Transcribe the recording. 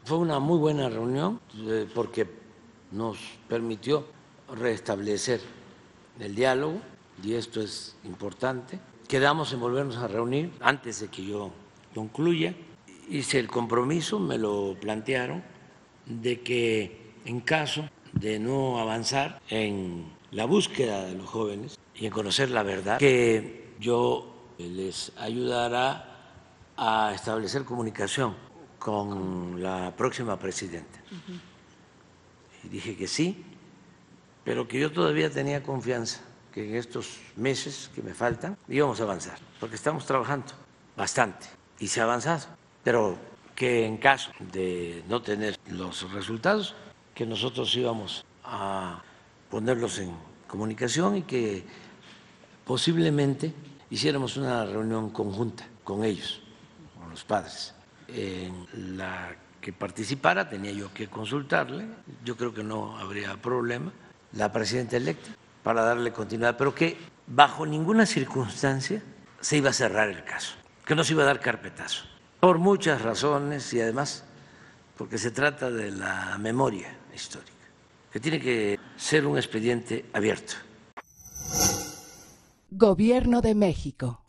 Fue una muy buena reunión porque nos permitió restablecer el diálogo y esto es importante. Quedamos en volvernos a reunir antes de que yo concluya. Hice el compromiso, me lo plantearon, de que en caso de no avanzar en la búsqueda de los jóvenes y en conocer la verdad, que yo les ayudara a establecer comunicación con la próxima presidenta. Y dije que sí, pero que yo todavía tenía confianza que en estos meses que me faltan íbamos a avanzar, porque estamos trabajando bastante y se ha avanzado, pero que en caso de no tener los resultados, que nosotros íbamos a ponerlos en comunicación y que posiblemente hiciéramos una reunión conjunta con ellos, con los padres. En la que participara tenía yo que consultarle, yo creo que no habría problema, la presidenta electa, para darle continuidad, pero que bajo ninguna circunstancia se iba a cerrar el caso, que no se iba a dar carpetazo, por muchas razones y además porque se trata de la memoria histórica, que tiene que ser un expediente abierto. Gobierno de México.